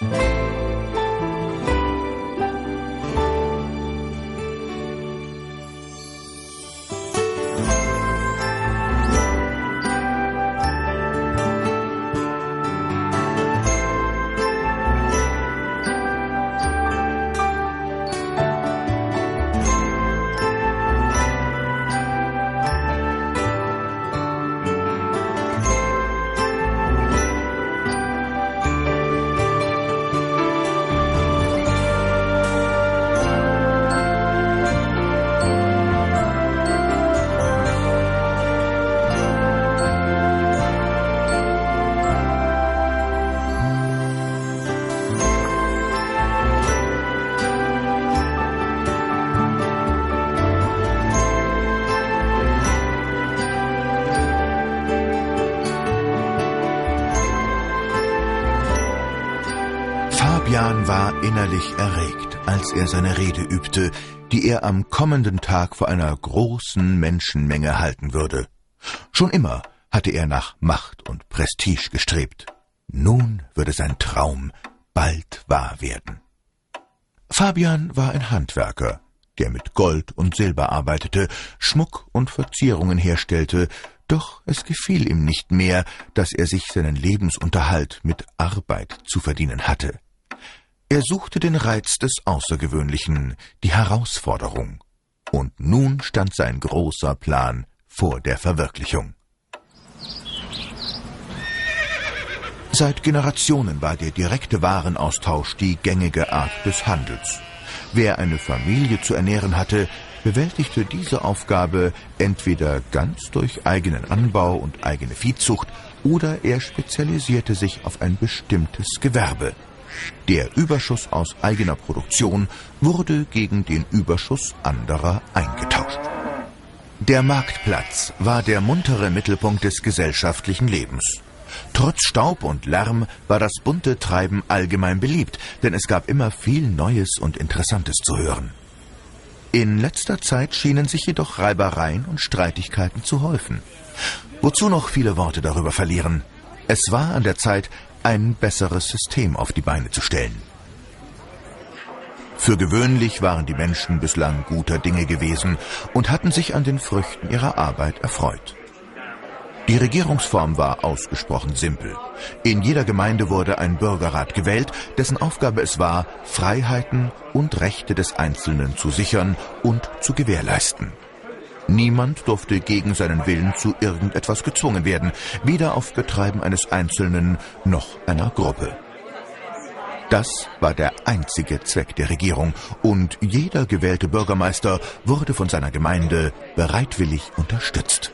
Fabian war innerlich erregt, als er seine Rede übte, die er am kommenden Tag vor einer großen Menschenmenge halten würde. Schon immer hatte er nach Macht und Prestige gestrebt. Nun würde sein Traum bald wahr werden. Fabian war ein Handwerker, der mit Gold und Silber arbeitete, Schmuck und Verzierungen herstellte, doch es gefiel ihm nicht mehr, dass er sich seinen Lebensunterhalt mit Arbeit zu verdienen hatte. Er suchte den Reiz des Außergewöhnlichen, die Herausforderung. Und nun stand sein großer Plan vor der Verwirklichung. Seit Generationen war der direkte Warenaustausch die gängige Art des Handels. Wer eine Familie zu ernähren hatte, bewältigte diese Aufgabe entweder ganz durch eigenen Anbau und eigene Viehzucht oder er spezialisierte sich auf ein bestimmtes Gewerbe. Der Überschuss aus eigener Produktion wurde gegen den Überschuss anderer eingetauscht. Der Marktplatz war der muntere Mittelpunkt des gesellschaftlichen Lebens. Trotz Staub und Lärm war das bunte Treiben allgemein beliebt, denn es gab immer viel Neues und Interessantes zu hören. In letzter Zeit schienen sich jedoch Reibereien und Streitigkeiten zu häufen. Wozu noch viele Worte darüber verlieren? Es war an der Zeit, ein besseres System auf die Beine zu stellen. Für gewöhnlich waren die Menschen bislang guter Dinge gewesen und hatten sich an den Früchten ihrer Arbeit erfreut. Die Regierungsform war ausgesprochen simpel. In jeder Gemeinde wurde ein Bürgerrat gewählt, dessen Aufgabe es war, Freiheiten und Rechte des Einzelnen zu sichern und zu gewährleisten. Niemand durfte gegen seinen Willen zu irgendetwas gezwungen werden, weder auf Betreiben eines Einzelnen noch einer Gruppe. Das war der einzige Zweck der Regierung, und jeder gewählte Bürgermeister wurde von seiner Gemeinde bereitwillig unterstützt.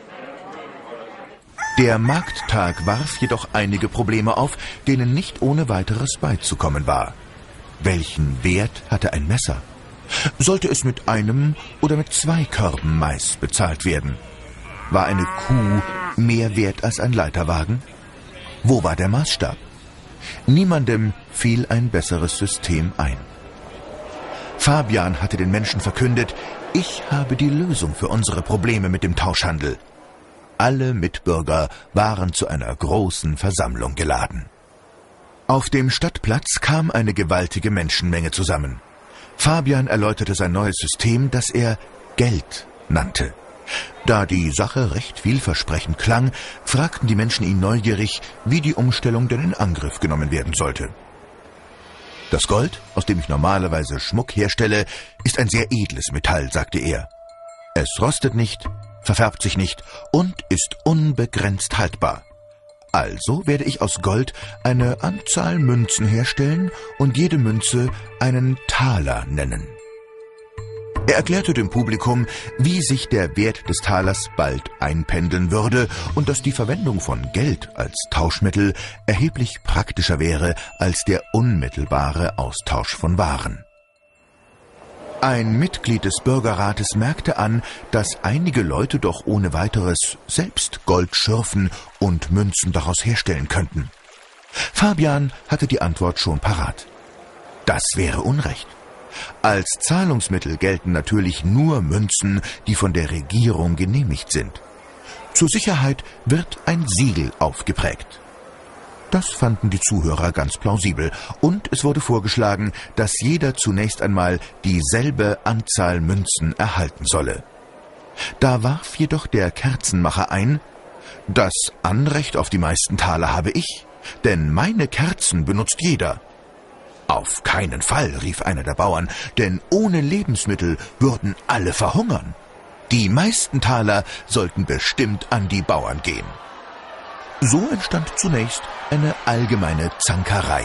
Der Markttag warf jedoch einige Probleme auf, denen nicht ohne weiteres beizukommen war. Welchen Wert hatte ein Messer? Sollte es mit einem oder mit 2 Körben Mais bezahlt werden? War eine Kuh mehr wert als ein Leiterwagen? Wo war der Maßstab? Niemandem fiel ein besseres System ein. Fabian hatte den Menschen verkündet: Ich habe die Lösung für unsere Probleme mit dem Tauschhandel. Alle Mitbürger waren zu einer großen Versammlung geladen. Auf dem Stadtplatz kam eine gewaltige Menschenmenge zusammen. Fabian erläuterte sein neues System, das er Geld nannte. Da die Sache recht vielversprechend klang, fragten die Menschen ihn neugierig, wie die Umstellung denn in Angriff genommen werden sollte. Das Gold, aus dem ich normalerweise Schmuck herstelle, ist ein sehr edles Metall, sagte er. Es rostet nicht, verfärbt sich nicht und ist unbegrenzt haltbar. Also werde ich aus Gold eine Anzahl Münzen herstellen und jede Münze einen Taler nennen. Er erklärte dem Publikum, wie sich der Wert des Talers bald einpendeln würde und dass die Verwendung von Geld als Tauschmittel erheblich praktischer wäre als der unmittelbare Austausch von Waren. Ein Mitglied des Bürgerrates merkte an, dass einige Leute doch ohne weiteres selbst Gold schürfen und Münzen daraus herstellen könnten. Fabian hatte die Antwort schon parat. Das wäre Unrecht. Als Zahlungsmittel gelten natürlich nur Münzen, die von der Regierung genehmigt sind. Zur Sicherheit wird ein Siegel aufgeprägt. Das fanden die Zuhörer ganz plausibel, und es wurde vorgeschlagen, dass jeder zunächst einmal dieselbe Anzahl Münzen erhalten solle. Da warf jedoch der Kerzenmacher ein: Das Anrecht auf die meisten Taler habe ich, denn meine Kerzen benutzt jeder. Auf keinen Fall, rief einer der Bauern, denn ohne Lebensmittel würden alle verhungern. Die meisten Taler sollten bestimmt an die Bauern gehen. So entstand zunächst eine allgemeine Zankerei.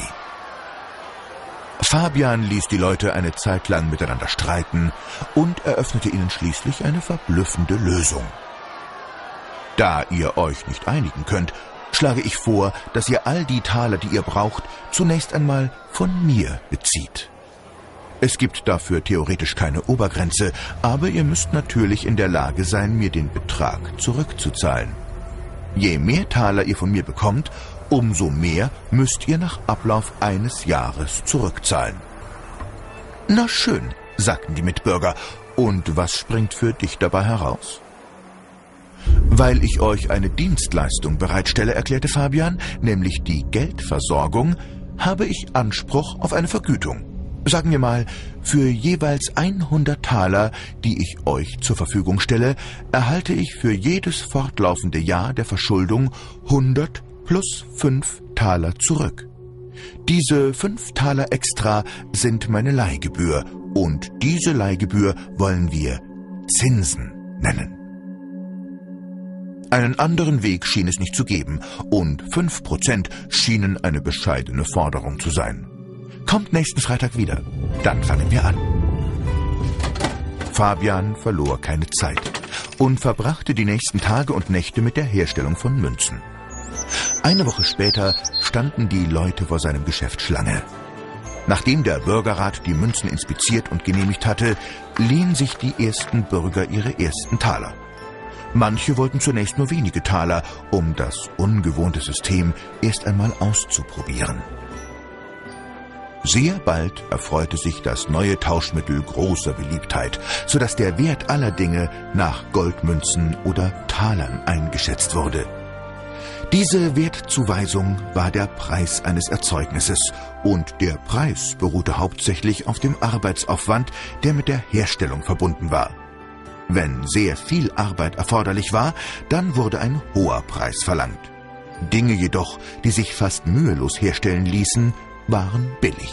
Fabian ließ die Leute eine Zeit lang miteinander streiten und eröffnete ihnen schließlich eine verblüffende Lösung. Da ihr euch nicht einigen könnt, schlage ich vor, dass ihr all die Taler, die ihr braucht, zunächst einmal von mir bezieht. Es gibt dafür theoretisch keine Obergrenze, aber ihr müsst natürlich in der Lage sein, mir den Betrag zurückzuzahlen. Je mehr Taler ihr von mir bekommt, umso mehr müsst ihr nach Ablauf eines Jahres zurückzahlen. Na schön, sagten die Mitbürger, und was springt für dich dabei heraus? Weil ich euch eine Dienstleistung bereitstelle, erklärte Fabian, nämlich die Geldversorgung, habe ich Anspruch auf eine Vergütung. Sagen wir mal, für jeweils 100 Taler, die ich euch zur Verfügung stelle, erhalte ich für jedes fortlaufende Jahr der Verschuldung 100 plus 5 Taler zurück. Diese 5 Taler extra sind meine Leihgebühr, und diese Leihgebühr wollen wir Zinsen nennen. Einen anderen Weg schien es nicht zu geben, und 5% schienen eine bescheidene Forderung zu sein. Kommt nächsten Freitag wieder, dann fangen wir an. Fabian verlor keine Zeit und verbrachte die nächsten Tage und Nächte mit der Herstellung von Münzen. Eine Woche später standen die Leute vor seinem Geschäft Schlange. Nachdem der Bürgerrat die Münzen inspiziert und genehmigt hatte, liehen sich die ersten Bürger ihre ersten Taler. Manche wollten zunächst nur wenige Taler, um das ungewohnte System erst einmal auszuprobieren. Sehr bald erfreute sich das neue Tauschmittel großer Beliebtheit, sodass der Wert aller Dinge nach Goldmünzen oder Talern eingeschätzt wurde. Diese Wertzuweisung war der Preis eines Erzeugnisses, und der Preis beruhte hauptsächlich auf dem Arbeitsaufwand, der mit der Herstellung verbunden war. Wenn sehr viel Arbeit erforderlich war, dann wurde ein hoher Preis verlangt. Dinge jedoch, die sich fast mühelos herstellen ließen, waren billig.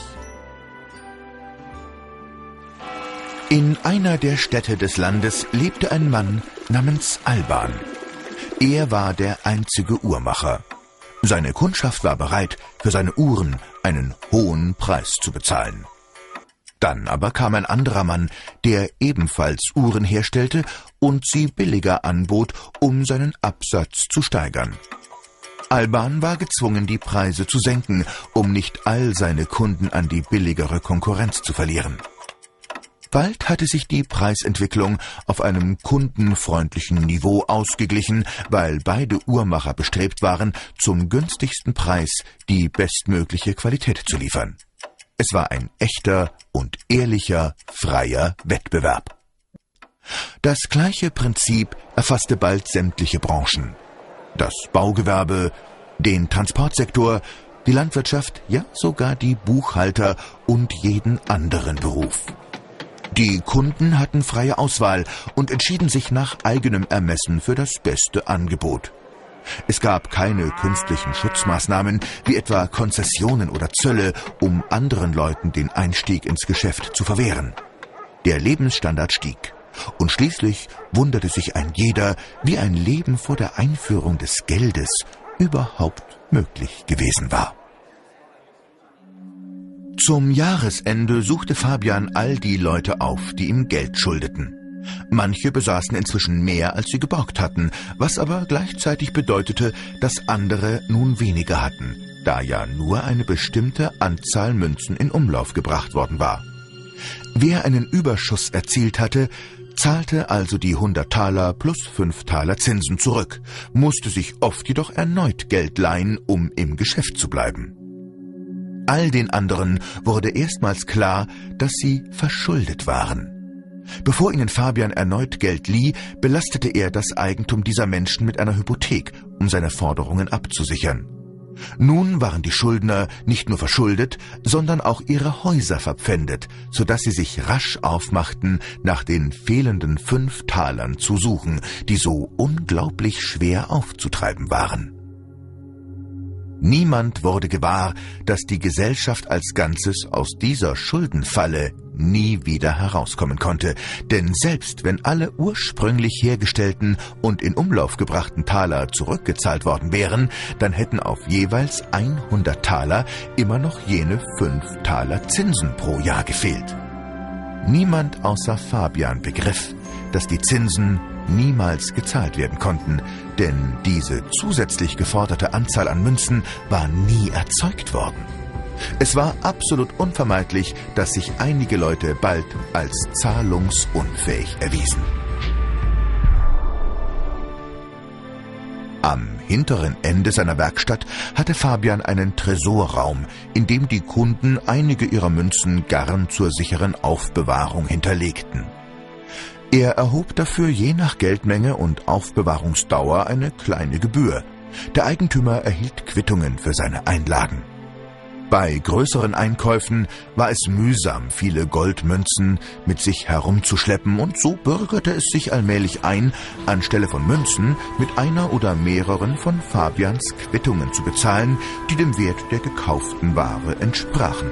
In einer der Städte des Landes lebte ein Mann namens Alban. Er war der einzige Uhrmacher. Seine Kundschaft war bereit, für seine Uhren einen hohen Preis zu bezahlen. Dann aber kam ein anderer Mann, der ebenfalls Uhren herstellte und sie billiger anbot, um seinen Absatz zu steigern. Alban war gezwungen, die Preise zu senken, um nicht all seine Kunden an die billigere Konkurrenz zu verlieren. Bald hatte sich die Preisentwicklung auf einem kundenfreundlichen Niveau ausgeglichen, weil beide Uhrmacher bestrebt waren, zum günstigsten Preis die bestmögliche Qualität zu liefern. Es war ein echter und ehrlicher, freier Wettbewerb. Das gleiche Prinzip erfasste bald sämtliche Branchen. Das Baugewerbe, den Transportsektor, die Landwirtschaft, ja sogar die Buchhalter und jeden anderen Beruf. Die Kunden hatten freie Auswahl und entschieden sich nach eigenem Ermessen für das beste Angebot. Es gab keine künstlichen Schutzmaßnahmen, wie etwa Konzessionen oder Zölle, um anderen Leuten den Einstieg ins Geschäft zu verwehren. Der Lebensstandard stieg. Und schließlich wunderte sich ein jeder, wie ein Leben vor der Einführung des Geldes überhaupt möglich gewesen war. Zum Jahresende suchte Fabian all die Leute auf, die ihm Geld schuldeten. Manche besaßen inzwischen mehr, als sie geborgt hatten, was aber gleichzeitig bedeutete, dass andere nun weniger hatten, da ja nur eine bestimmte Anzahl Münzen in Umlauf gebracht worden war. Wer einen Überschuss erzielt hatte, zahlte also die 100 Taler plus 5 Taler Zinsen zurück, musste sich oft jedoch erneut Geld leihen, um im Geschäft zu bleiben. All den anderen wurde erstmals klar, dass sie verschuldet waren. Bevor ihnen Fabian erneut Geld lieh, belastete er das Eigentum dieser Menschen mit einer Hypothek, um seine Forderungen abzusichern. Nun waren die Schuldner nicht nur verschuldet, sondern auch ihre Häuser verpfändet, so dass sie sich rasch aufmachten, nach den fehlenden 5 Talern zu suchen, die so unglaublich schwer aufzutreiben waren. Niemand wurde gewahr, dass die Gesellschaft als Ganzes aus dieser Schuldenfalle nie wieder herauskommen konnte, denn selbst wenn alle ursprünglich hergestellten und in Umlauf gebrachten Taler zurückgezahlt worden wären, dann hätten auf jeweils 100 Taler immer noch jene 5 Taler Zinsen pro Jahr gefehlt. Niemand außer Fabian begriff, dass die Zinsen niemals gezahlt werden konnten, denn diese zusätzlich geforderte Anzahl an Münzen war nie erzeugt worden. Es war absolut unvermeidlich, dass sich einige Leute bald als zahlungsunfähig erwiesen. Am hinteren Ende seiner Werkstatt hatte Fabian einen Tresorraum, in dem die Kunden einige ihrer Münzen gern zur sicheren Aufbewahrung hinterlegten. Er erhob dafür je nach Geldmenge und Aufbewahrungsdauer eine kleine Gebühr. Der Eigentümer erhielt Quittungen für seine Einlagen. Bei größeren Einkäufen war es mühsam, viele Goldmünzen mit sich herumzuschleppen, und so bürgerte es sich allmählich ein, anstelle von Münzen mit einer oder mehreren von Fabians Quittungen zu bezahlen, die dem Wert der gekauften Ware entsprachen.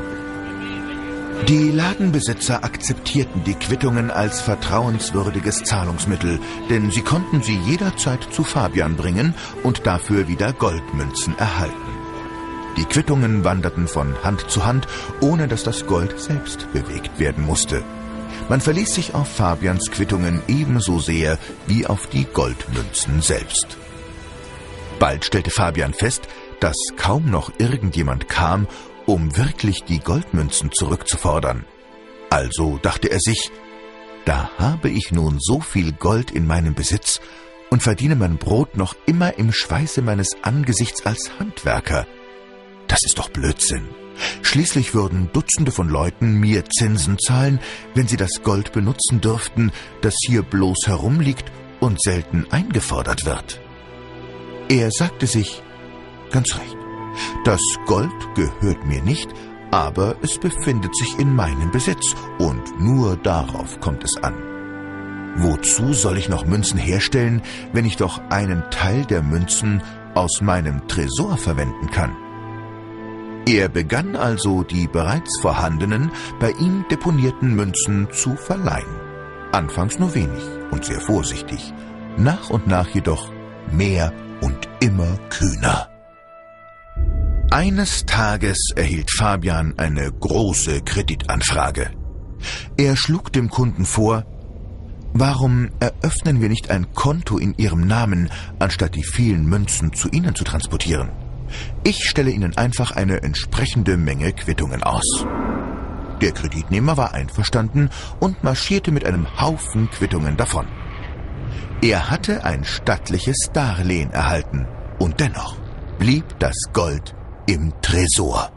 Die Ladenbesitzer akzeptierten die Quittungen als vertrauenswürdiges Zahlungsmittel, denn sie konnten sie jederzeit zu Fabian bringen und dafür wieder Goldmünzen erhalten. Die Quittungen wanderten von Hand zu Hand, ohne dass das Gold selbst bewegt werden musste. Man verließ sich auf Fabians Quittungen ebenso sehr wie auf die Goldmünzen selbst. Bald stellte Fabian fest, dass kaum noch irgendjemand kam, um wirklich die Goldmünzen zurückzufordern. Also dachte er sich, da habe ich nun so viel Gold in meinem Besitz und verdiene mein Brot noch immer im Schweiße meines Angesichts als Handwerker. Das ist doch Blödsinn. Schließlich würden Dutzende von Leuten mir Zinsen zahlen, wenn sie das Gold benutzen dürften, das hier bloß herumliegt und selten eingefordert wird. Er sagte sich, ganz recht, das Gold gehört mir nicht, aber es befindet sich in meinem Besitz und nur darauf kommt es an. Wozu soll ich noch Münzen herstellen, wenn ich doch einen Teil der Münzen aus meinem Tresor verwenden kann? Er begann also, die bereits vorhandenen, bei ihm deponierten Münzen zu verleihen. Anfangs nur wenig und sehr vorsichtig, nach und nach jedoch mehr und immer kühner. Eines Tages erhielt Fabian eine große Kreditanfrage. Er schlug dem Kunden vor, warum eröffnen wir nicht ein Konto in Ihrem Namen, anstatt die vielen Münzen zu Ihnen zu transportieren? Ich stelle Ihnen einfach eine entsprechende Menge Quittungen aus. Der Kreditnehmer war einverstanden und marschierte mit einem Haufen Quittungen davon. Er hatte ein stattliches Darlehen erhalten und dennoch blieb das Gold im Tresor.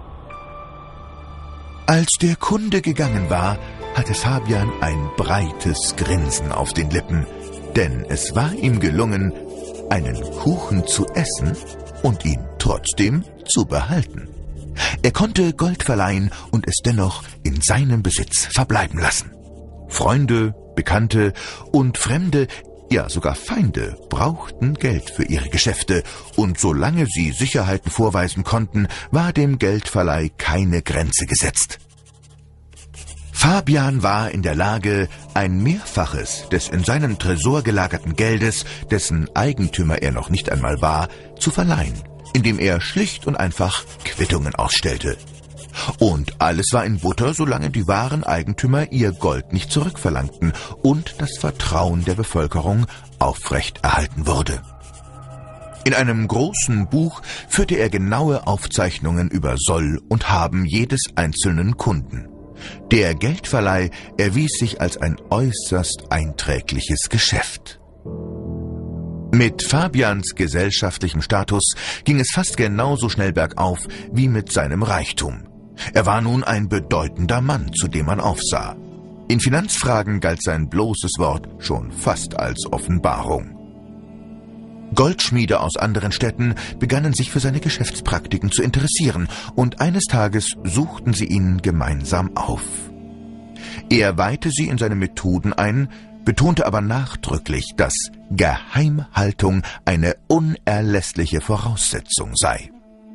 Als der Kunde gegangen war, hatte Fabian ein breites Grinsen auf den Lippen, denn es war ihm gelungen, einen Kuchen zu essen und ihn trotzdem zu behalten. Er konnte Gold verleihen und es dennoch in seinem Besitz verbleiben lassen. Freunde, Bekannte und Fremde, ja sogar Feinde, brauchten Geld für ihre Geschäfte, und solange sie Sicherheiten vorweisen konnten, war dem Geldverleih keine Grenze gesetzt. Fabian war in der Lage, ein Mehrfaches des in seinem Tresor gelagerten Geldes, dessen Eigentümer er noch nicht einmal war, zu verleihen, indem er schlicht und einfach Quittungen ausstellte. Und alles war in Butter, solange die wahren Eigentümer ihr Gold nicht zurückverlangten und das Vertrauen der Bevölkerung aufrechterhalten wurde. In einem großen Buch führte er genaue Aufzeichnungen über Soll und Haben jedes einzelnen Kunden. Der Geldverleih erwies sich als ein äußerst einträgliches Geschäft. Mit Fabians gesellschaftlichem Status ging es fast genauso schnell bergauf wie mit seinem Reichtum. Er war nun ein bedeutender Mann, zu dem man aufsah. In Finanzfragen galt sein bloßes Wort schon fast als Offenbarung. Goldschmiede aus anderen Städten begannen sich für seine Geschäftspraktiken zu interessieren, und eines Tages suchten sie ihn gemeinsam auf. Er weihte sie in seine Methoden ein, betonte aber nachdrücklich, dass Geheimhaltung eine unerlässliche Voraussetzung sei.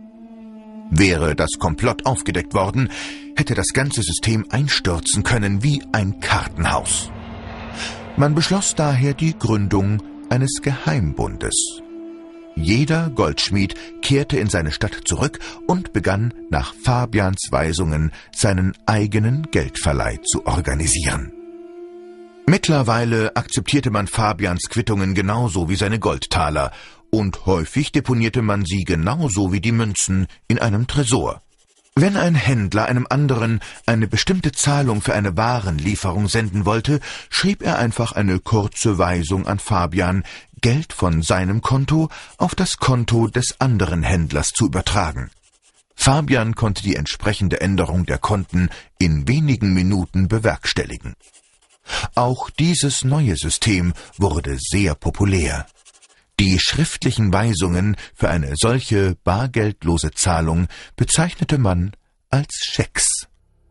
Wäre das Komplott aufgedeckt worden, hätte das ganze System einstürzen können wie ein Kartenhaus. Man beschloss daher die Gründung eines Geheimbundes. Jeder Goldschmied kehrte in seine Stadt zurück und begann nach Fabians Weisungen seinen eigenen Geldverleih zu organisieren. Mittlerweile akzeptierte man Fabians Quittungen genauso wie seine Goldtaler, und häufig deponierte man sie genauso wie die Münzen in einem Tresor. Wenn ein Händler einem anderen eine bestimmte Zahlung für eine Warenlieferung senden wollte, schrieb er einfach eine kurze Weisung an Fabian, Geld von seinem Konto auf das Konto des anderen Händlers zu übertragen. Fabian konnte die entsprechende Änderung der Konten in wenigen Minuten bewerkstelligen. Auch dieses neue System wurde sehr populär. Die schriftlichen Weisungen für eine solche bargeldlose Zahlung bezeichnete man als Schecks.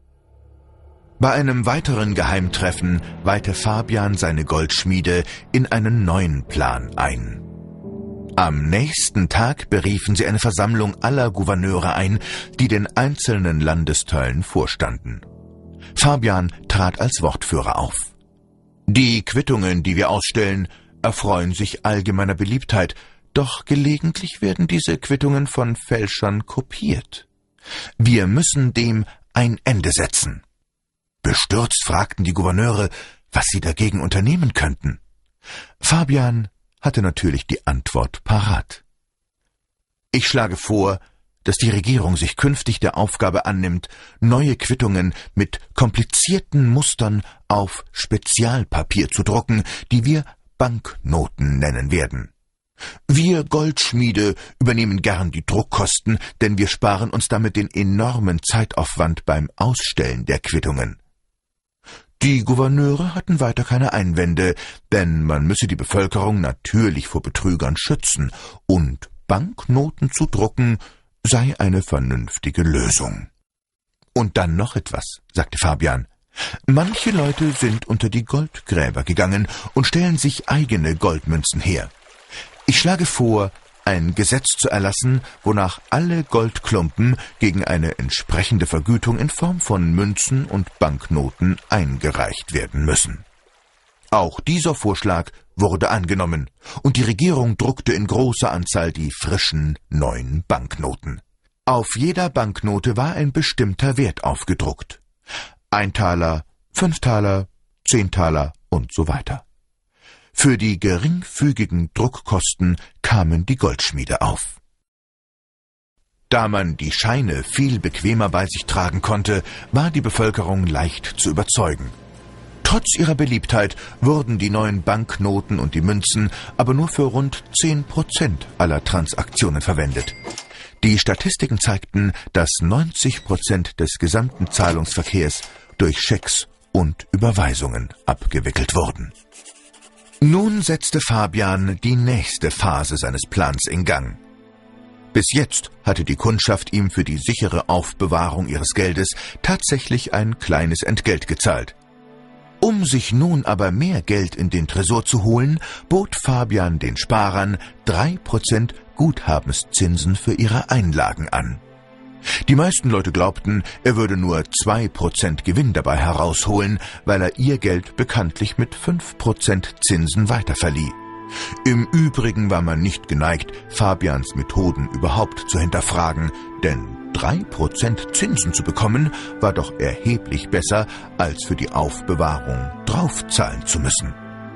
Bei einem weiteren Geheimtreffen weihte Fabian seine Goldschmiede in einen neuen Plan ein. Am nächsten Tag beriefen sie eine Versammlung aller Gouverneure ein, die den einzelnen Landesteilen vorstanden. Fabian trat als Wortführer auf. Die Quittungen, die wir ausstellen, erfreuen sich allgemeiner Beliebtheit, doch gelegentlich werden diese Quittungen von Fälschern kopiert. Wir müssen dem ein Ende setzen. Bestürzt fragten die Gouverneure, was sie dagegen unternehmen könnten. Fabian hatte natürlich die Antwort parat. Ich schlage vor, dass die Regierung sich künftig der Aufgabe annimmt, neue Quittungen mit komplizierten Mustern auf Spezialpapier zu drucken, die wir Banknoten nennen werden. Wir Goldschmiede übernehmen gern die Druckkosten, denn wir sparen uns damit den enormen Zeitaufwand beim Ausstellen der Quittungen. Die Gouverneure hatten weiter keine Einwände, denn man müsse die Bevölkerung natürlich vor Betrügern schützen, und Banknoten zu drucken sei eine vernünftige Lösung. Und dann noch etwas, sagte Fabian. Manche Leute sind unter die Goldgräber gegangen und stellen sich eigene Goldmünzen her. Ich schlage vor, ein Gesetz zu erlassen, wonach alle Goldklumpen gegen eine entsprechende Vergütung in Form von Münzen und Banknoten eingereicht werden müssen. Auch dieser Vorschlag wurde angenommen, und die Regierung druckte in großer Anzahl die frischen neuen Banknoten. Auf jeder Banknote war ein bestimmter Wert aufgedruckt. 1 Taler, 5 Taler, 10 Taler und so weiter. Für die geringfügigen Druckkosten kamen die Goldschmiede auf. Da man die Scheine viel bequemer bei sich tragen konnte, war die Bevölkerung leicht zu überzeugen. Trotz ihrer Beliebtheit wurden die neuen Banknoten und die Münzen aber nur für rund 10% aller Transaktionen verwendet. Die Statistiken zeigten, dass 90% des gesamten Zahlungsverkehrs durch Schecks und Überweisungen abgewickelt wurden. Nun setzte Fabian die nächste Phase seines Plans in Gang. Bis jetzt hatte die Kundschaft ihm für die sichere Aufbewahrung ihres Geldes tatsächlich ein kleines Entgelt gezahlt. Um sich nun aber mehr Geld in den Tresor zu holen, bot Fabian den Sparern 3% Guthabenszinsen für ihre Einlagen an. Die meisten Leute glaubten, er würde nur 2% Gewinn dabei herausholen, weil er ihr Geld bekanntlich mit 5% Zinsen weiterverlieh. Im Übrigen war man nicht geneigt, Fabians Methoden überhaupt zu hinterfragen, denn 3% Zinsen zu bekommen, war doch erheblich besser, als für die Aufbewahrung draufzahlen zu müssen.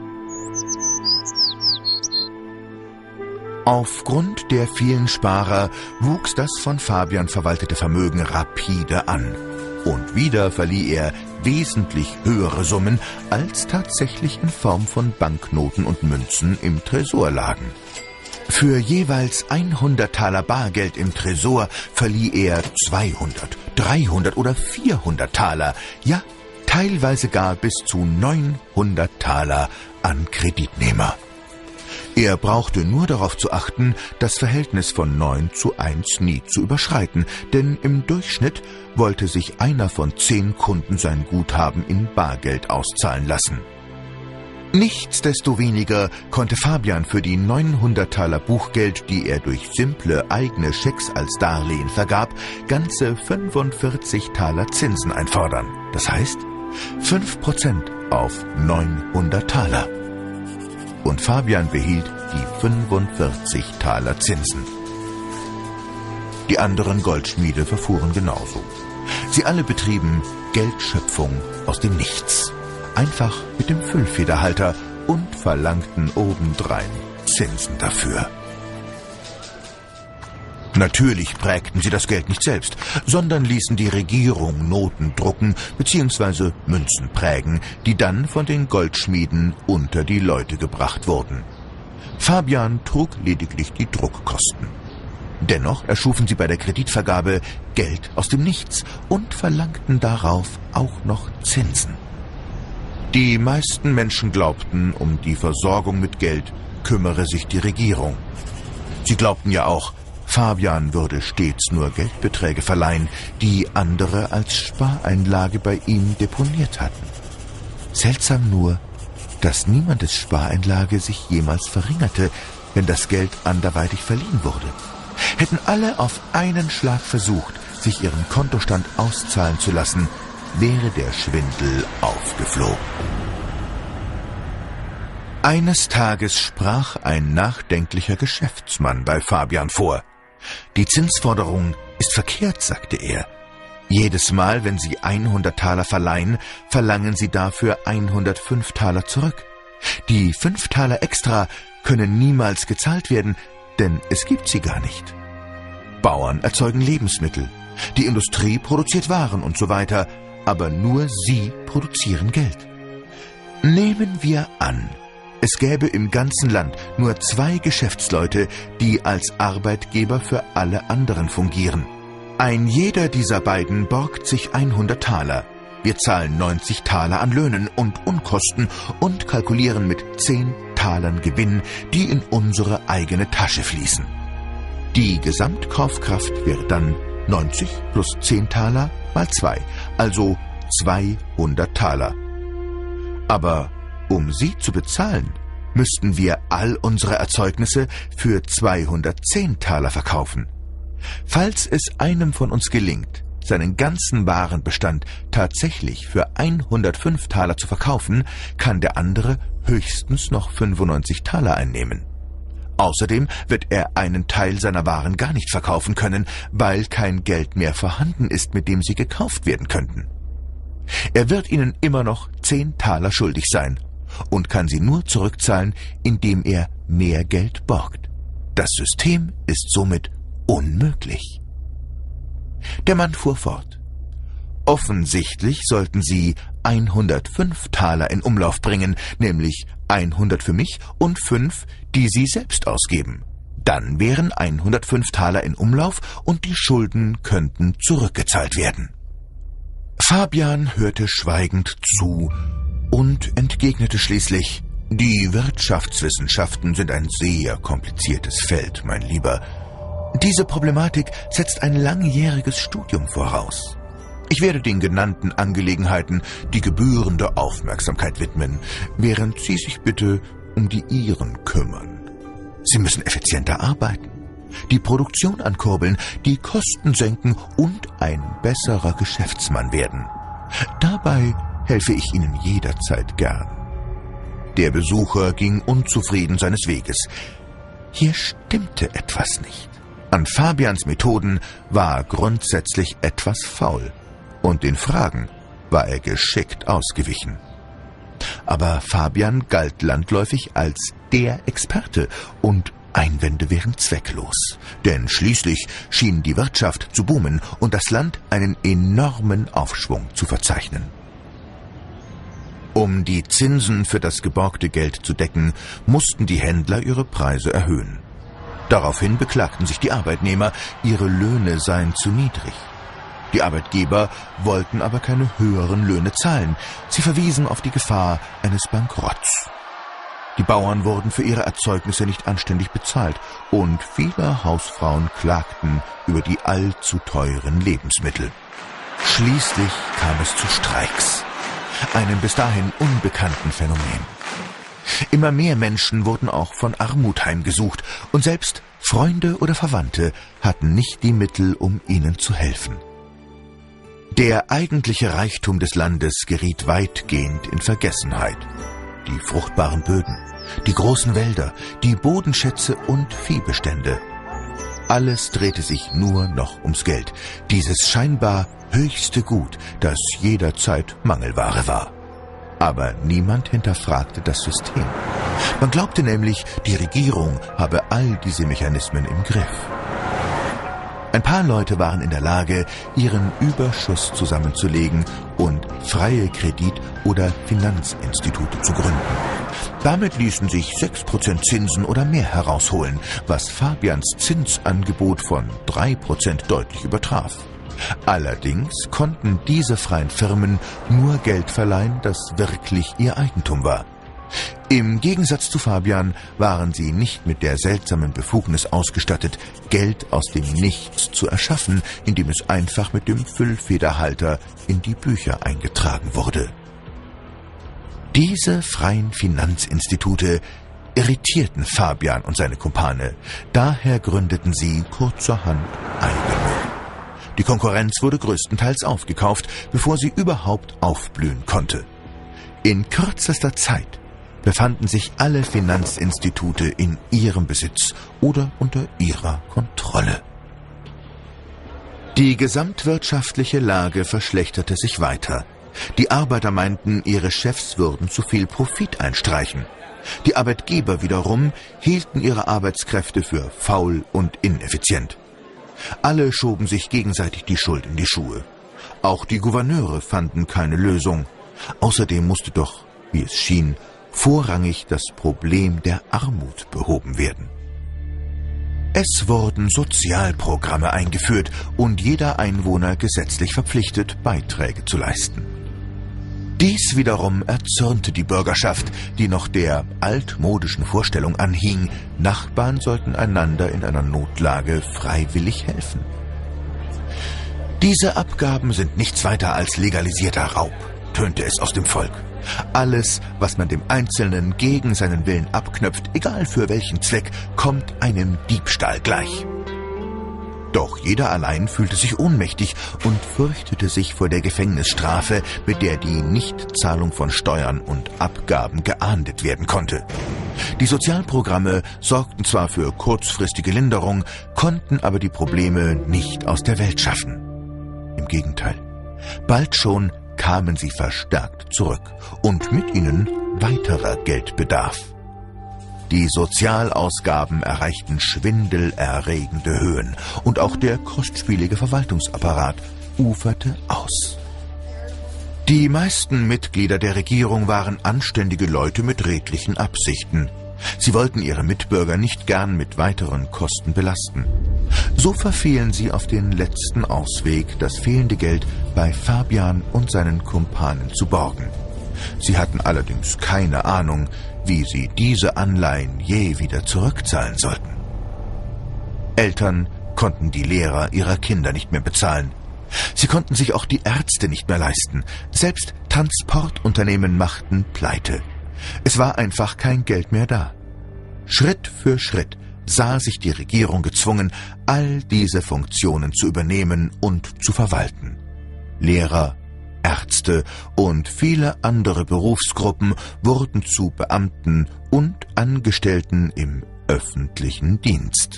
Aufgrund der vielen Sparer wuchs das von Fabian verwaltete Vermögen rapide an. Und wieder verlieh er wesentlich höhere Summen, als tatsächlich in Form von Banknoten und Münzen im Tresor lagen. Für jeweils 100 Taler Bargeld im Tresor verlieh er 200, 300 oder 400 Taler, ja, teilweise gar bis zu 900 Taler an Kreditnehmer. Er brauchte nur darauf zu achten, das Verhältnis von 9:1 nie zu überschreiten, denn im Durchschnitt wollte sich einer von 10 Kunden sein Guthaben in Bargeld auszahlen lassen. Nichtsdestoweniger konnte Fabian für die 900 Taler Buchgeld, die er durch simple eigene Schecks als Darlehen vergab, ganze 45 Taler Zinsen einfordern. Das heißt 5% auf 900 Taler. Und Fabian behielt die 45 Taler Zinsen. Die anderen Goldschmiede verfuhren genauso. Sie alle betrieben Geldschöpfung aus dem Nichts. Einfach mit dem Füllfederhalter und verlangten obendrein Zinsen dafür. Natürlich prägten sie das Geld nicht selbst, sondern ließen die Regierung Noten drucken bzw. Münzen prägen, die dann von den Goldschmieden unter die Leute gebracht wurden. Fabian trug lediglich die Druckkosten. Dennoch erschufen sie bei der Kreditvergabe Geld aus dem Nichts und verlangten darauf auch noch Zinsen. Die meisten Menschen glaubten, um die Versorgung mit Geld kümmere sich die Regierung. Sie glaubten ja auch, Fabian würde stets nur Geldbeträge verleihen, die andere als Spareinlage bei ihm deponiert hatten. Seltsam nur, dass niemandes Spareinlage sich jemals verringerte, wenn das Geld anderweitig verliehen wurde. Hätten alle auf einen Schlag versucht, sich ihren Kontostand auszahlen zu lassen, wäre der Schwindel aufgeflogen. Eines Tages sprach ein nachdenklicher Geschäftsmann bei Fabian vor. »Die Zinsforderung ist verkehrt«, sagte er. »Jedes Mal, wenn Sie 100 Taler verleihen, verlangen Sie dafür 105 Taler zurück. Die 5 Taler extra können niemals gezahlt werden, denn es gibt sie gar nicht. Bauern erzeugen Lebensmittel, die Industrie produziert Waren und so weiter, aber nur Sie produzieren Geld. Nehmen wir an, es gäbe im ganzen Land nur 2 Geschäftsleute, die als Arbeitgeber für alle anderen fungieren. Ein jeder dieser beiden borgt sich 100 Taler. Wir zahlen 90 Taler an Löhnen und Unkosten und kalkulieren mit 10 Talern Gewinn, die in unsere eigene Tasche fließen. Die Gesamtkaufkraft wäre dann 90 plus 10 Taler mal 2, also 200 Taler. Aber um sie zu bezahlen, müssten wir all unsere Erzeugnisse für 210 Taler verkaufen. Falls es einem von uns gelingt, seinen ganzen Warenbestand tatsächlich für 105 Taler zu verkaufen, kann der andere höchstens noch 95 Taler einnehmen. Außerdem wird er einen Teil seiner Waren gar nicht verkaufen können, weil kein Geld mehr vorhanden ist, mit dem sie gekauft werden könnten. Er wird ihnen immer noch 10 Taler schuldig sein und kann sie nur zurückzahlen, indem er mehr Geld borgt. Das System ist somit unmöglich. Der Mann fuhr fort. Offensichtlich sollten Sie 105 Taler in Umlauf bringen, nämlich 100 für mich und 5, die Sie selbst ausgeben. Dann wären 105 Taler in Umlauf und die Schulden könnten zurückgezahlt werden. Fabian hörte schweigend zu und entgegnete schließlich: Die Wirtschaftswissenschaften sind ein sehr kompliziertes Feld, mein Lieber. Diese Problematik setzt ein langjähriges Studium voraus. Ich werde den genannten Angelegenheiten die gebührende Aufmerksamkeit widmen, während Sie sich bitte um die Ihren kümmern. Sie müssen effizienter arbeiten, die Produktion ankurbeln, die Kosten senken und ein besserer Geschäftsmann werden. Dabei helfe ich Ihnen jederzeit gern. Der Besucher ging unzufrieden seines Weges. Hier stimmte etwas nicht. An Fabians Methoden war grundsätzlich etwas faul, und den Fragen war er geschickt ausgewichen. Aber Fabian galt landläufig als der Experte und Einwände wären zwecklos, denn schließlich schien die Wirtschaft zu boomen und das Land einen enormen Aufschwung zu verzeichnen. Um die Zinsen für das geborgte Geld zu decken, mussten die Händler ihre Preise erhöhen. Daraufhin beklagten sich die Arbeitnehmer, ihre Löhne seien zu niedrig. Die Arbeitgeber wollten aber keine höheren Löhne zahlen. Sie verwiesen auf die Gefahr eines Bankrotts. Die Bauern wurden für ihre Erzeugnisse nicht anständig bezahlt und viele Hausfrauen klagten über die allzu teuren Lebensmittel. Schließlich kam es zu Streiks, einem bis dahin unbekannten Phänomen. Immer mehr Menschen wurden auch von Armut heimgesucht und selbst Freunde oder Verwandte hatten nicht die Mittel, um ihnen zu helfen. Der eigentliche Reichtum des Landes geriet weitgehend in Vergessenheit. Die fruchtbaren Böden, die großen Wälder, die Bodenschätze und Viehbestände. Alles drehte sich nur noch ums Geld, dieses scheinbar höchste Gut, das jederzeit Mangelware war. Aber niemand hinterfragte das System. Man glaubte nämlich, die Regierung habe all diese Mechanismen im Griff. Ein paar Leute waren in der Lage, ihren Überschuss zusammenzulegen und freie Kredit- oder Finanzinstitute zu gründen. Damit ließen sich 6% Zinsen oder mehr herausholen, was Fabians Zinsangebot von 3% deutlich übertraf. Allerdings konnten diese freien Firmen nur Geld verleihen, das wirklich ihr Eigentum war. Im Gegensatz zu Fabian waren sie nicht mit der seltsamen Befugnis ausgestattet, Geld aus dem Nichts zu erschaffen, indem es einfach mit dem Füllfederhalter in die Bücher eingetragen wurde. Diese freien Finanzinstitute irritierten Fabian und seine Kumpane, daher gründeten sie kurzerhand eigene. Die Konkurrenz wurde größtenteils aufgekauft, bevor sie überhaupt aufblühen konnte. In kürzester Zeit befanden sich alle Finanzinstitute in ihrem Besitz oder unter ihrer Kontrolle. Die gesamtwirtschaftliche Lage verschlechterte sich weiter. Die Arbeiter meinten, ihre Chefs würden zu viel Profit einstreichen. Die Arbeitgeber wiederum hielten ihre Arbeitskräfte für faul und ineffizient. Alle schoben sich gegenseitig die Schuld in die Schuhe. Auch die Gouverneure fanden keine Lösung. Außerdem musste doch, wie es schien, vorrangig das Problem der Armut behoben werden. Es wurden Sozialprogramme eingeführt und jeder Einwohner gesetzlich verpflichtet, Beiträge zu leisten. Dies wiederum erzürnte die Bürgerschaft, die noch der altmodischen Vorstellung anhing, Nachbarn sollten einander in einer Notlage freiwillig helfen. Diese Abgaben sind nichts weiter als legalisierter Raub, tönte es aus dem Volk. Alles, was man dem Einzelnen gegen seinen Willen abknöpft, egal für welchen Zweck, kommt einem Diebstahl gleich. Doch jeder allein fühlte sich ohnmächtig und fürchtete sich vor der Gefängnisstrafe, mit der die Nichtzahlung von Steuern und Abgaben geahndet werden konnte. Die Sozialprogramme sorgten zwar für kurzfristige Linderung, konnten aber die Probleme nicht aus der Welt schaffen. Im Gegenteil, bald schon kamen sie verstärkt zurück und mit ihnen weiterer Geldbedarf. Die Sozialausgaben erreichten schwindelerregende Höhen und auch der kostspielige Verwaltungsapparat uferte aus. Die meisten Mitglieder der Regierung waren anständige Leute mit redlichen Absichten. Sie wollten ihre Mitbürger nicht gern mit weiteren Kosten belasten. So verfielen sie auf den letzten Ausweg, das fehlende Geld bei Fabian und seinen Kumpanen zu borgen. Sie hatten allerdings keine Ahnung, wie sie diese Anleihen je wieder zurückzahlen sollten. Eltern konnten die Lehrer ihrer Kinder nicht mehr bezahlen. Sie konnten sich auch die Ärzte nicht mehr leisten. Selbst Transportunternehmen machten pleite. Es war einfach kein Geld mehr da. Schritt für Schritt sah sich die Regierung gezwungen, all diese Funktionen zu übernehmen und zu verwalten. Lehrer, Ärzte und viele andere Berufsgruppen wurden zu Beamten und Angestellten im öffentlichen Dienst.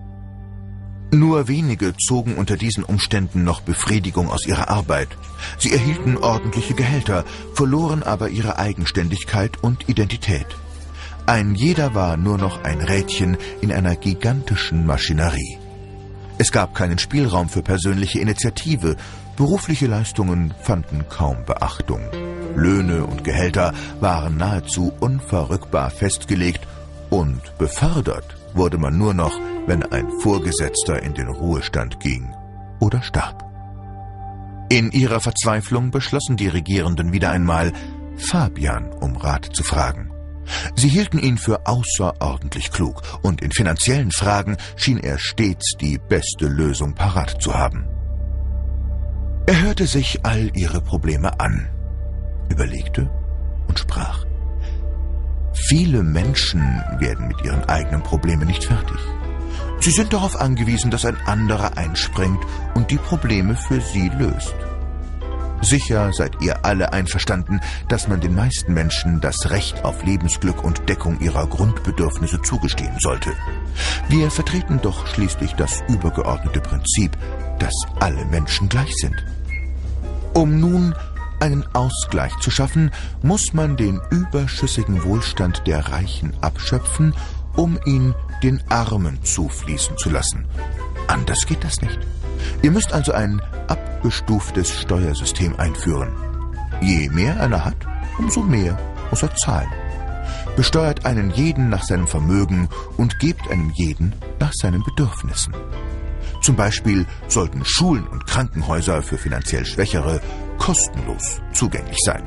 Nur wenige zogen unter diesen Umständen noch Befriedigung aus ihrer Arbeit. Sie erhielten ordentliche Gehälter, verloren aber ihre Eigenständigkeit und Identität. Ein jeder war nur noch ein Rädchen in einer gigantischen Maschinerie. Es gab keinen Spielraum für persönliche Initiative, berufliche Leistungen fanden kaum Beachtung. Löhne und Gehälter waren nahezu unverrückbar festgelegt und befördert wurde man nur noch, wenn ein Vorgesetzter in den Ruhestand ging oder starb. In ihrer Verzweiflung beschlossen die Regierenden wieder einmal, Fabian um Rat zu fragen. Sie hielten ihn für außerordentlich klug, und in finanziellen Fragen schien er stets die beste Lösung parat zu haben. Er hörte sich all ihre Probleme an, überlegte und sprach: Viele Menschen werden mit ihren eigenen Problemen nicht fertig. Sie sind darauf angewiesen, dass ein anderer einspringt und die Probleme für sie löst. Sicher seid ihr alle einverstanden, dass man den meisten Menschen das Recht auf Lebensglück und Deckung ihrer Grundbedürfnisse zugestehen sollte. Wir vertreten doch schließlich das übergeordnete Prinzip, dass alle Menschen gleich sind. Um nun einen Ausgleich zu schaffen, muss man den überschüssigen Wohlstand der Reichen abschöpfen, um ihn den Armen zufließen zu lassen. Anders geht das nicht. Ihr müsst also ein abgestuftes Steuersystem einführen. Je mehr einer hat, umso mehr muss er zahlen. Besteuert einen jeden nach seinem Vermögen und gebt einem jeden nach seinen Bedürfnissen. Zum Beispiel sollten Schulen und Krankenhäuser für finanziell Schwächere kostenlos zugänglich sein.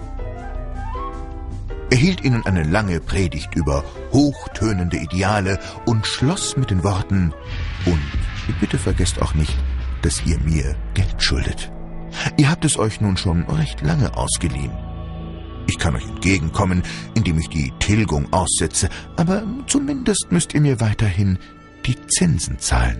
Er hielt ihnen eine lange Predigt über hochtönende Ideale und schloss mit den Worten: Und bitte vergesst auch nicht, dass ihr mir Geld schuldet. Ihr habt es euch nun schon recht lange ausgeliehen. Ich kann euch entgegenkommen, indem ich die Tilgung aussetze, aber zumindest müsst ihr mir weiterhin die Zinsen zahlen.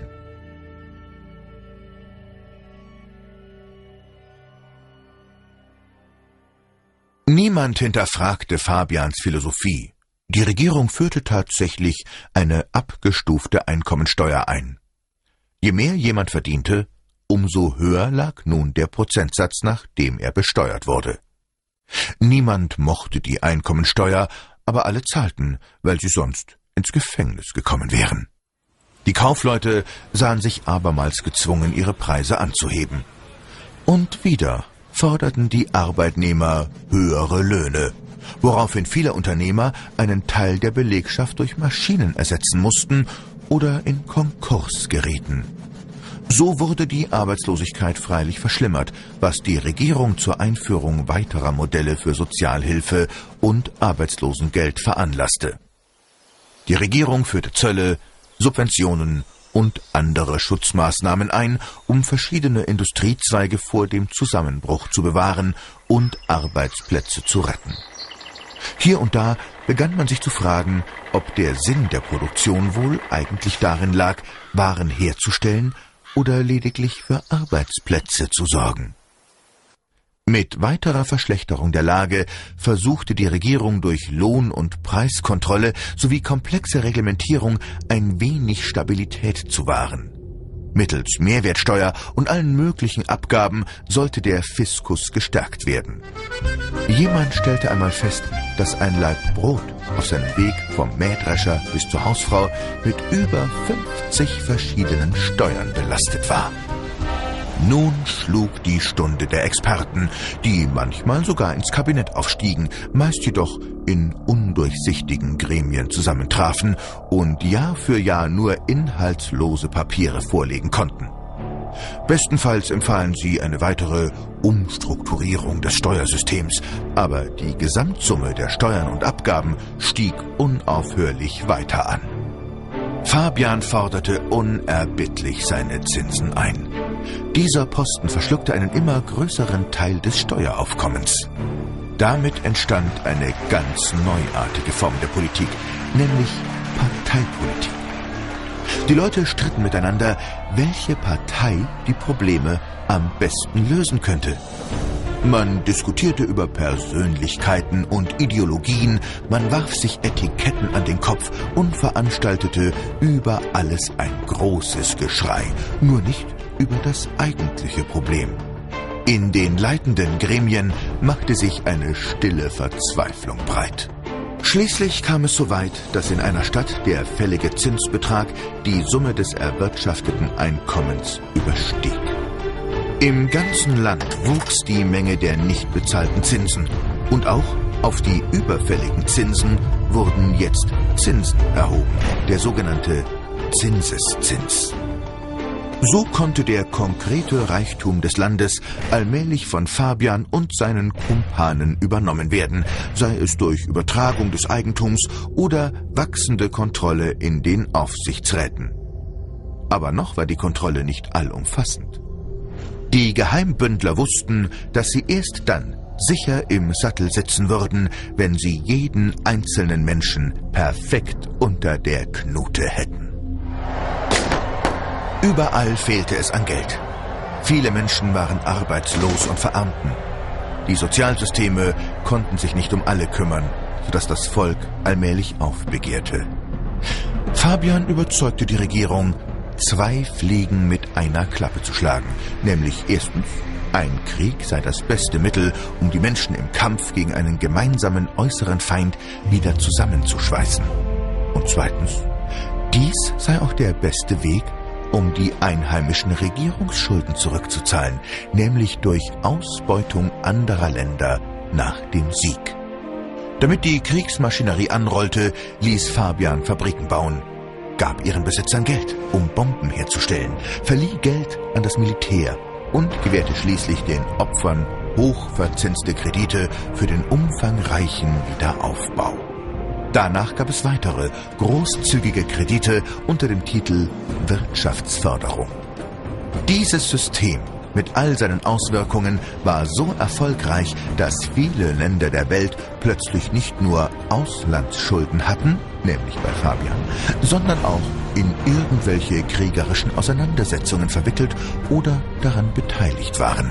Niemand hinterfragte Fabians Philosophie. Die Regierung führte tatsächlich eine abgestufte Einkommensteuer ein. Je mehr jemand verdiente, umso höher lag nun der Prozentsatz, nach dem er besteuert wurde. Niemand mochte die Einkommensteuer, aber alle zahlten, weil sie sonst ins Gefängnis gekommen wären. Die Kaufleute sahen sich abermals gezwungen, ihre Preise anzuheben. Und wieder forderten die Arbeitnehmer höhere Löhne, woraufhin viele Unternehmer einen Teil der Belegschaft durch Maschinen ersetzen mussten oder in Konkurs gerieten. So wurde die Arbeitslosigkeit freilich verschlimmert, was die Regierung zur Einführung weiterer Modelle für Sozialhilfe und Arbeitslosengeld veranlasste. Die Regierung führte Zölle, Subventionen und andere Schutzmaßnahmen ein, um verschiedene Industriezweige vor dem Zusammenbruch zu bewahren und Arbeitsplätze zu retten. Hier und da begann man sich zu fragen, ob der Sinn der Produktion wohl eigentlich darin lag, Waren herzustellen oder lediglich für Arbeitsplätze zu sorgen. Mit weiterer Verschlechterung der Lage versuchte die Regierung durch Lohn- und Preiskontrolle sowie komplexe Reglementierung ein wenig Stabilität zu wahren. Mittels Mehrwertsteuer und allen möglichen Abgaben sollte der Fiskus gestärkt werden. Jemand stellte einmal fest, dass ein Laib Brot auf seinem Weg vom Mähdrescher bis zur Hausfrau mit über 50 verschiedenen Steuern belastet war. Nun schlug die Stunde der Experten, die manchmal sogar ins Kabinett aufstiegen, meist jedoch in undurchsichtigen Gremien zusammentrafen und Jahr für Jahr nur inhaltslose Papiere vorlegen konnten. Bestenfalls empfahlen sie eine weitere Umstrukturierung des Steuersystems, aber die Gesamtsumme der Steuern und Abgaben stieg unaufhörlich weiter an. Fabian forderte unerbittlich seine Zinsen ein. Dieser Posten verschluckte einen immer größeren Teil des Steueraufkommens. Damit entstand eine ganz neuartige Form der Politik, nämlich Parteipolitik. Die Leute stritten miteinander, welche Partei die Probleme am besten lösen könnte. Man diskutierte über Persönlichkeiten und Ideologien, man warf sich Etiketten an den Kopf und veranstaltete über alles ein großes Geschrei, nur nicht über das eigentliche Problem. In den leitenden Gremien machte sich eine stille Verzweiflung breit. Schließlich kam es so weit, dass in einer Stadt der fällige Zinsbetrag die Summe des erwirtschafteten Einkommens überstieg. Im ganzen Land wuchs die Menge der nicht bezahlten Zinsen und auch auf die überfälligen Zinsen wurden jetzt Zinsen erhoben, der sogenannte Zinseszins. So konnte der konkrete Reichtum des Landes allmählich von Fabian und seinen Kumpanen übernommen werden, sei es durch Übertragung des Eigentums oder wachsende Kontrolle in den Aufsichtsräten. Aber noch war die Kontrolle nicht allumfassend. Die Geheimbündler wussten, dass sie erst dann sicher im Sattel sitzen würden, wenn sie jeden einzelnen Menschen perfekt unter der Knute hätten. Überall fehlte es an Geld. Viele Menschen waren arbeitslos und verarmten. Die Sozialsysteme konnten sich nicht um alle kümmern, sodass das Volk allmählich aufbegehrte. Fabian überzeugte die Regierung, 2 Fliegen mit einer Klappe zu schlagen, nämlich erstens, ein Krieg sei das beste Mittel, um die Menschen im Kampf gegen einen gemeinsamen äußeren Feind wieder zusammenzuschweißen. Und zweitens, dies sei auch der beste Weg, um die einheimischen Regierungsschulden zurückzuzahlen, nämlich durch Ausbeutung anderer Länder nach dem Sieg. Damit die Kriegsmaschinerie anrollte, ließ Fabian Fabriken bauen, gab ihren Besitzern Geld, um Bomben herzustellen, verlieh Geld an das Militär und gewährte schließlich den Opfern hochverzinste Kredite für den umfangreichen Wiederaufbau. Danach gab es weitere, großzügige Kredite unter dem Titel Wirtschaftsförderung. Dieses System mit all seinen Auswirkungen war so erfolgreich, dass viele Länder der Welt plötzlich nicht nur Auslandsschulden hatten, nämlich bei Fabian, sondern auch in irgendwelche kriegerischen Auseinandersetzungen verwickelt oder daran beteiligt waren.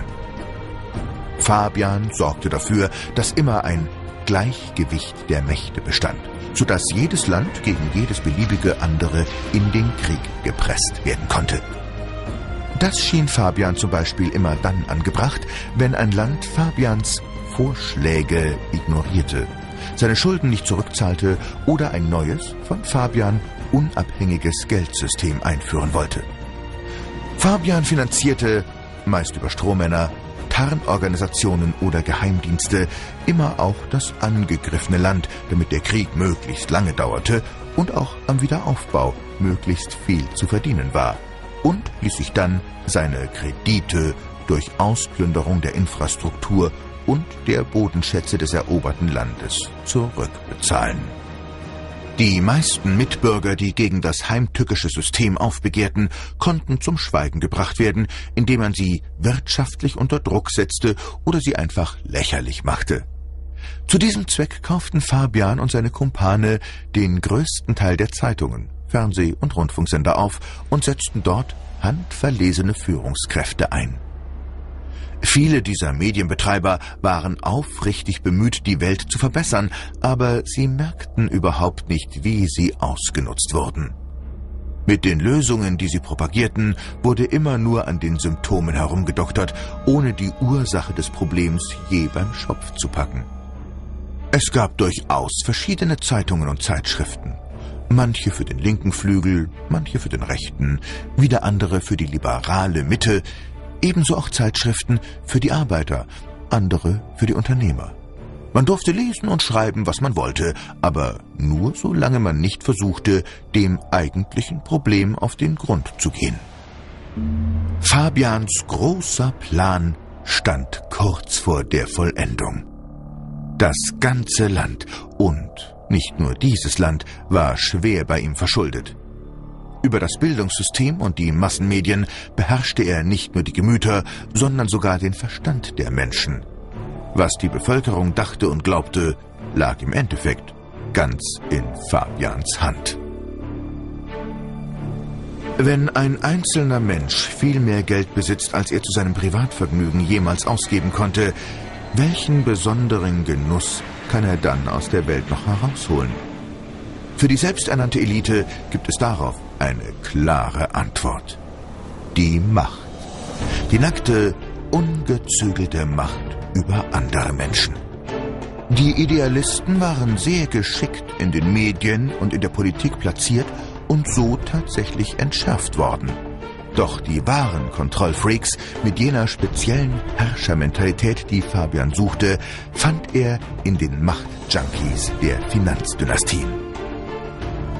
Fabian sorgte dafür, dass immer ein Gleichgewicht der Mächte bestand, sodass jedes Land gegen jedes beliebige andere in den Krieg gepresst werden konnte. Das schien Fabian zum Beispiel immer dann angebracht, wenn ein Land Fabians Vorschläge ignorierte, seine Schulden nicht zurückzahlte oder ein neues, von Fabian unabhängiges Geldsystem einführen wollte. Fabian finanzierte, meist über Strohmänner, Tarnorganisationen oder Geheimdienste, immer auch das angegriffene Land, damit der Krieg möglichst lange dauerte und auch am Wiederaufbau möglichst viel zu verdienen war, und ließ sich dann seine Kredite durch Ausplünderung der Infrastruktur und der Bodenschätze des eroberten Landes zurückbezahlen. Die meisten Mitbürger, die gegen das heimtückische System aufbegehrten, konnten zum Schweigen gebracht werden, indem man sie wirtschaftlich unter Druck setzte oder sie einfach lächerlich machte. Zu diesem Zweck kauften Fabian und seine Kumpane den größten Teil der Zeitungen, Fernseh- und Rundfunksender auf und setzten dort handverlesene Führungskräfte ein. Viele dieser Medienbetreiber waren aufrichtig bemüht, die Welt zu verbessern, aber sie merkten überhaupt nicht, wie sie ausgenutzt wurden. Mit den Lösungen, die sie propagierten, wurde immer nur an den Symptomen herumgedoktert, ohne die Ursache des Problems je beim Schopf zu packen. Es gab durchaus verschiedene Zeitungen und Zeitschriften. Manche für den linken Flügel, manche für den rechten, wieder andere für die liberale Mitte, ebenso auch Zeitschriften für die Arbeiter, andere für die Unternehmer. Man durfte lesen und schreiben, was man wollte, aber nur solange man nicht versuchte, dem eigentlichen Problem auf den Grund zu gehen. Fabians großer Plan stand kurz vor der Vollendung. Das ganze Land und nicht nur dieses Land war schwer bei ihm verschuldet. Über das Bildungssystem und die Massenmedien beherrschte er nicht nur die Gemüter, sondern sogar den Verstand der Menschen. Was die Bevölkerung dachte und glaubte, lag im Endeffekt ganz in Fabians Hand. Wenn ein einzelner Mensch viel mehr Geld besitzt, als er zu seinem Privatvergnügen jemals ausgeben konnte, welchen besonderen Genuss kann er dann aus der Welt noch herausholen? Für die selbsternannte Elite gibt es darauf eine klare Antwort. Die Macht. Die nackte, ungezügelte Macht über andere Menschen. Die Idealisten waren sehr geschickt in den Medien und in der Politik platziert und so tatsächlich entschärft worden. Doch die wahren Kontrollfreaks mit jener speziellen Herrschermentalität, die Fabian suchte, fand er in den Machtjunkies der Finanzdynastien.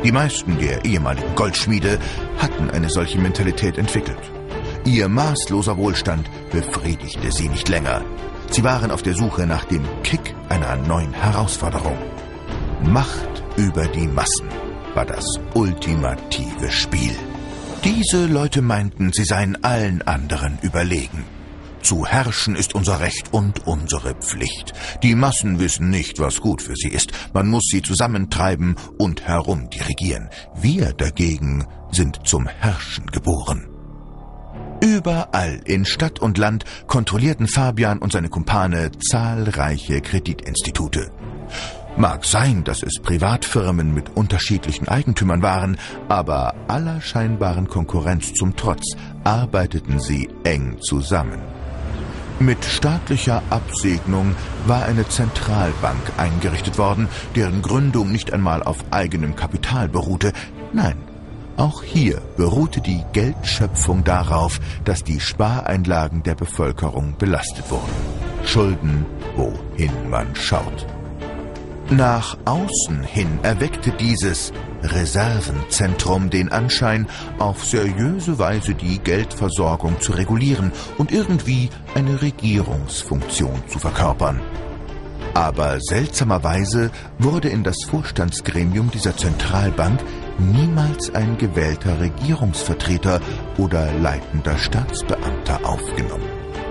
Die meisten der ehemaligen Goldschmiede hatten eine solche Mentalität entwickelt. Ihr maßloser Wohlstand befriedigte sie nicht länger. Sie waren auf der Suche nach dem Kick einer neuen Herausforderung. Macht über die Massen war das ultimative Spiel. Diese Leute meinten, sie seien allen anderen überlegen. Zu herrschen ist unser Recht und unsere Pflicht. Die Massen wissen nicht, was gut für sie ist. Man muss sie zusammentreiben und herumdirigieren. Wir dagegen sind zum Herrschen geboren. Überall in Stadt und Land kontrollierten Fabian und seine Kumpane zahlreiche Kreditinstitute. Mag sein, dass es Privatfirmen mit unterschiedlichen Eigentümern waren, aber aller scheinbaren Konkurrenz zum Trotz arbeiteten sie eng zusammen. Mit staatlicher Absegnung war eine Zentralbank eingerichtet worden, deren Gründung nicht einmal auf eigenem Kapital beruhte. Nein, auch hier beruhte die Geldschöpfung darauf, dass die Spareinlagen der Bevölkerung belastet wurden. Schulden, wohin man schaut. Nach außen hin erweckte dieses Reservenzentrum den Anschein, auf seriöse Weise die Geldversorgung zu regulieren und irgendwie eine Regierungsfunktion zu verkörpern. Aber seltsamerweise wurde in das Vorstandsgremium dieser Zentralbank niemals ein gewählter Regierungsvertreter oder leitender Staatsbeamter aufgenommen.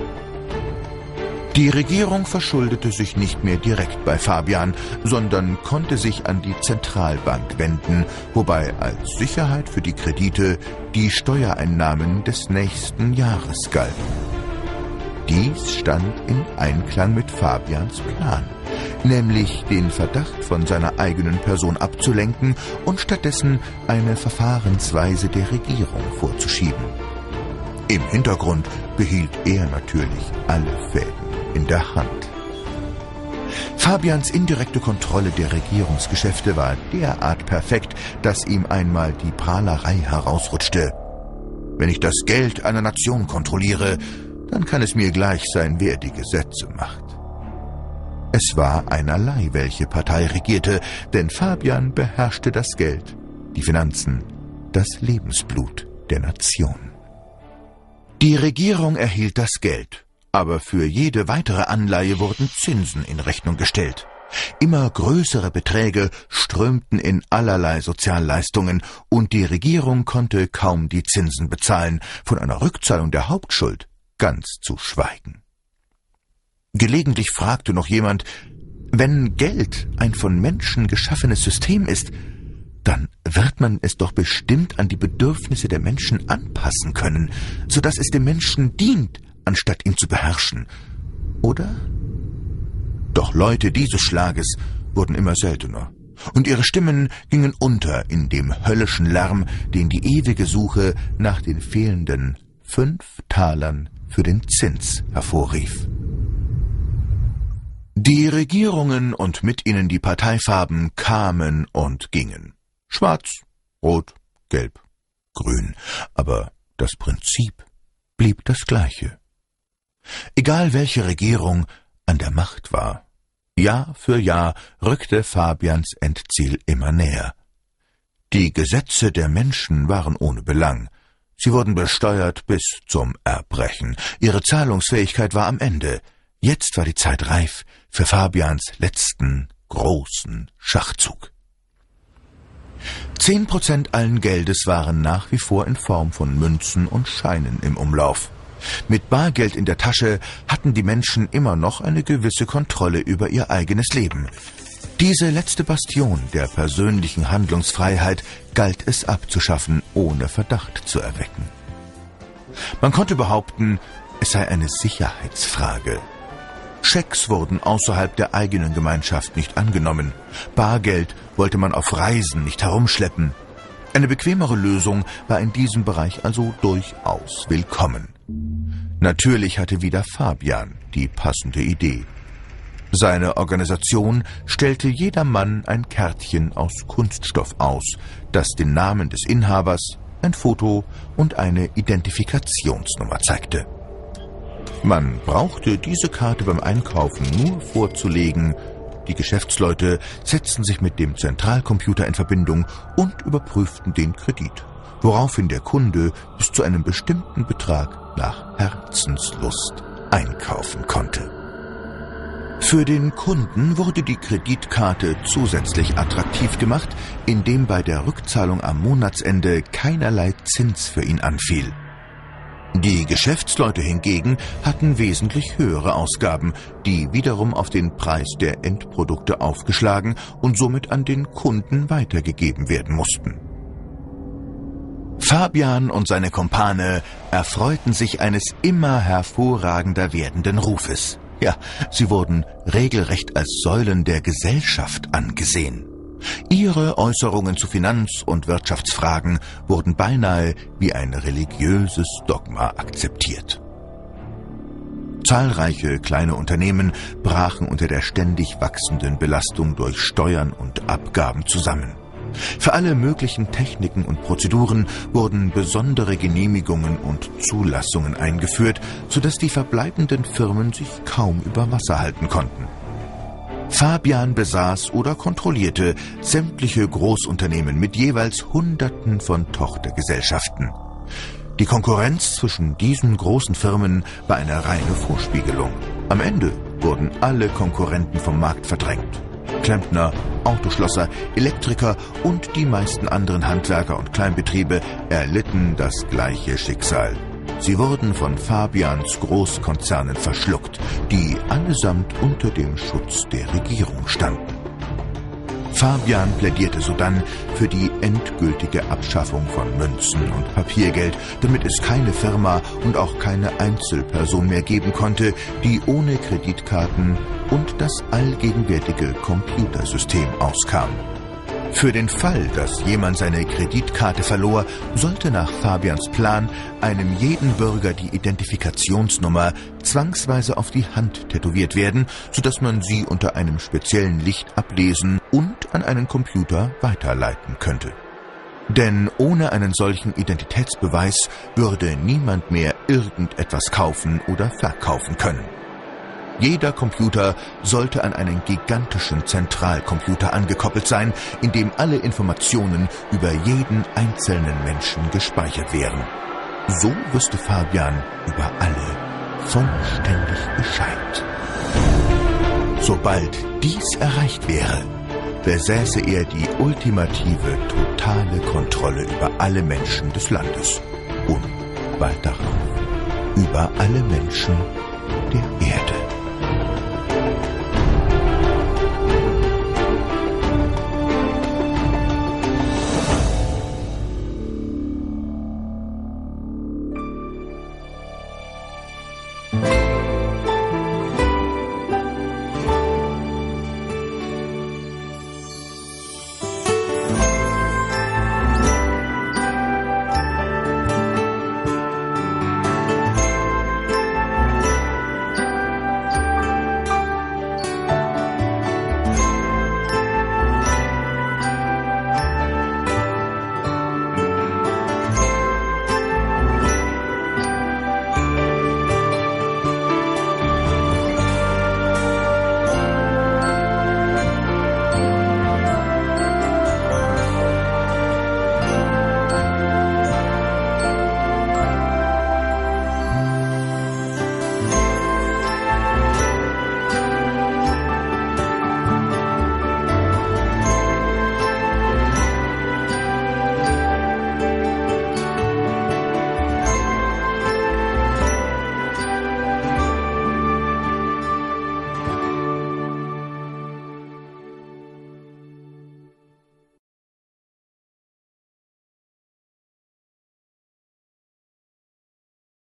Die Regierung verschuldete sich nicht mehr direkt bei Fabian, sondern konnte sich an die Zentralbank wenden, wobei als Sicherheit für die Kredite die Steuereinnahmen des nächsten Jahres galten. Dies stand in Einklang mit Fabians Plan, nämlich den Verdacht von seiner eigenen Person abzulenken und stattdessen eine Verfahrensweise der Regierung vorzuschieben. Im Hintergrund behielt er natürlich alle Fäden in der Hand. Fabians indirekte Kontrolle der Regierungsgeschäfte war derart perfekt, dass ihm einmal die Prahlerei herausrutschte. Wenn ich das Geld einer Nation kontrolliere, dann kann es mir gleich sein, wer die Gesetze macht. Es war einerlei, welche Partei regierte, denn Fabian beherrschte das Geld, die Finanzen, das Lebensblut der Nation. Die Regierung erhielt das Geld, aber für jede weitere Anleihe wurden Zinsen in Rechnung gestellt. Immer größere Beträge strömten in allerlei Sozialleistungen und die Regierung konnte kaum die Zinsen bezahlen, von einer Rückzahlung der Hauptschuld ganz zu schweigen. Gelegentlich fragte noch jemand, wenn Geld ein von Menschen geschaffenes System ist, dann wird man es doch bestimmt an die Bedürfnisse der Menschen anpassen können, sodass es dem Menschen dient, anstatt ihn zu beherrschen. Oder? Doch Leute dieses Schlages wurden immer seltener, und ihre Stimmen gingen unter in dem höllischen Lärm, den die ewige Suche nach den fehlenden 5 Talern für den Zins hervorrief. Die Regierungen und mit ihnen die Parteifarben kamen und gingen. Schwarz, Rot, Gelb, Grün. Aber das Prinzip blieb das gleiche. Egal welche Regierung an der Macht war, Jahr für Jahr rückte Fabians Endziel immer näher. Die Gesetze der Menschen waren ohne Belang. Sie wurden besteuert bis zum Erbrechen. Ihre Zahlungsfähigkeit war am Ende. Jetzt war die Zeit reif für Fabians letzten großen Schachzug. 10% allen Geldes waren nach wie vor in Form von Münzen und Scheinen im Umlauf. Mit Bargeld in der Tasche hatten die Menschen immer noch eine gewisse Kontrolle über ihr eigenes Leben. Diese letzte Bastion der persönlichen Handlungsfreiheit galt es abzuschaffen, ohne Verdacht zu erwecken. Man konnte behaupten, es sei eine Sicherheitsfrage. Schecks wurden außerhalb der eigenen Gemeinschaft nicht angenommen. Bargeld wollte man auf Reisen nicht herumschleppen. Eine bequemere Lösung war in diesem Bereich also durchaus willkommen. Natürlich hatte wieder Fabian die passende Idee. Seine Organisation stellte jedermann ein Kärtchen aus Kunststoff aus, das den Namen des Inhabers, ein Foto und eine Identifikationsnummer zeigte. Man brauchte diese Karte beim Einkaufen nur vorzulegen, Die Geschäftsleute setzten sich mit dem Zentralcomputer in Verbindung und überprüften den Kredit, woraufhin der Kunde bis zu einem bestimmten Betrag nach Herzenslust einkaufen konnte. Für den Kunden wurde die Kreditkarte zusätzlich attraktiv gemacht, indem bei der Rückzahlung am Monatsende keinerlei Zins für ihn anfiel. Die Geschäftsleute hingegen hatten wesentlich höhere Ausgaben, die wiederum auf den Preis der Endprodukte aufgeschlagen und somit an den Kunden weitergegeben werden mussten. Fabian und seine Kumpane erfreuten sich eines immer hervorragender werdenden Rufes. Ja, sie wurden regelrecht als Säulen der Gesellschaft angesehen. Ihre Äußerungen zu Finanz- und Wirtschaftsfragen wurden beinahe wie ein religiöses Dogma akzeptiert. Zahlreiche kleine Unternehmen brachen unter der ständig wachsenden Belastung durch Steuern und Abgaben zusammen. Für alle möglichen Techniken und Prozeduren wurden besondere Genehmigungen und Zulassungen eingeführt, sodass die verbleibenden Firmen sich kaum über Wasser halten konnten. Fabian besaß oder kontrollierte sämtliche Großunternehmen mit jeweils Hunderten von Tochtergesellschaften. Die Konkurrenz zwischen diesen großen Firmen war eine reine Vorspiegelung. Am Ende wurden alle Konkurrenten vom Markt verdrängt. Klempner, Autoschlosser, Elektriker und die meisten anderen Handwerker und Kleinbetriebe erlitten das gleiche Schicksal. Sie wurden von Fabians Großkonzernen verschluckt, die allesamt unter dem Schutz der Regierung standen. Fabian plädierte sodann für die endgültige Abschaffung von Münzen und Papiergeld, damit es keine Firma und auch keine Einzelperson mehr geben konnte, die ohne Kreditkarten und das allgegenwärtige Computersystem auskam. Für den Fall, dass jemand seine Kreditkarte verlor, sollte nach Fabians Plan einem jeden Bürger die Identifikationsnummer zwangsweise auf die Hand tätowiert werden, sodass man sie unter einem speziellen Licht ablesen und an einen Computer weiterleiten könnte. Denn ohne einen solchen Identitätsbeweis würde niemand mehr irgendetwas kaufen oder verkaufen können. Jeder Computer sollte an einen gigantischen Zentralcomputer angekoppelt sein, in dem alle Informationen über jeden einzelnen Menschen gespeichert wären. So wüsste Fabian über alle vollständig Bescheid. Sobald dies erreicht wäre, besäße er die ultimative, totale Kontrolle über alle Menschen des Landes und bald darauf über alle Menschen der Erde.